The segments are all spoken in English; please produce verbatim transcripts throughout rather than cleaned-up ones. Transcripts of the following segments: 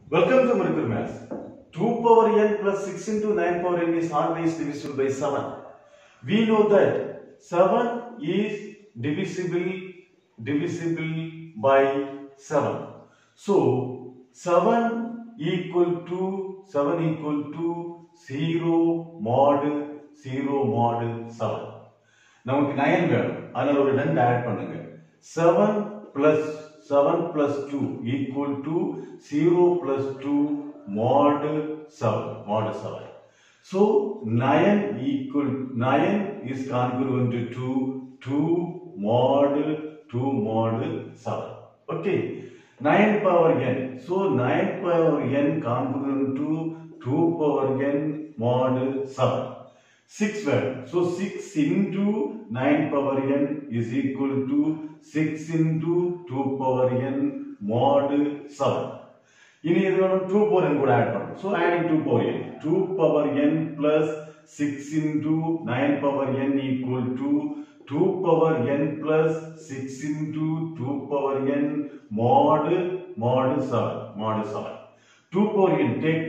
Welcome to Mercury Maths. two power n plus six into nine power n is always divisible by seven. We know that seven is divisible divisible by seven. So seven equal to seven equal to zero mod zero mod seven. நமக்கு nine வேணும். அதனால ஒரு ரெண்டு add பண்ணுங்க. seven plus seven plus two equal to zero plus two mod seven mod seven. So nine equal nine is congruent to two two mod two mod seven. Okay, nine power n. So nine power n congruent to two power n mod seven. six value. So six into nine power n is equal to six into two power n mod seven. In either two power n could add one. So adding two power n. two power n plus six into nine power n equal to two power n plus six into two power n mod mod seven mod seven. two power n take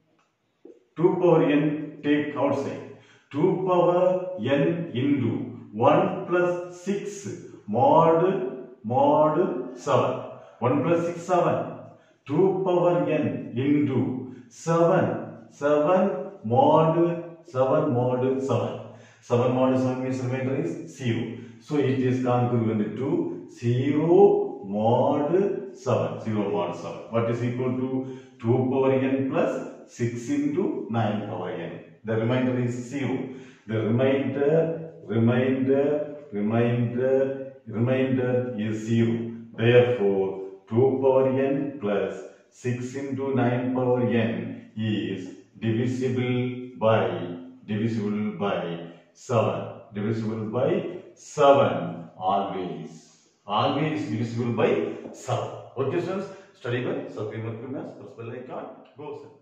two power n take outside. two power n into one plus six mod mod seven. one plus six seven. two power n into seven seven mod seven mod seven. seven mod seven means remainder is zero. So it is congruent to zero mod seven. zero mod seven. What is equal to two power n plus six into nine power n. The remainder is zero. The remainder, remainder, remainder, remainder is zero. Therefore, two power n plus six into nine power n is divisible by divisible by seven. Divisible by seven always. Always divisible by seven. Okay, students, study well. Subscribe to Mercury Maths. Press bell icon. Go, sir.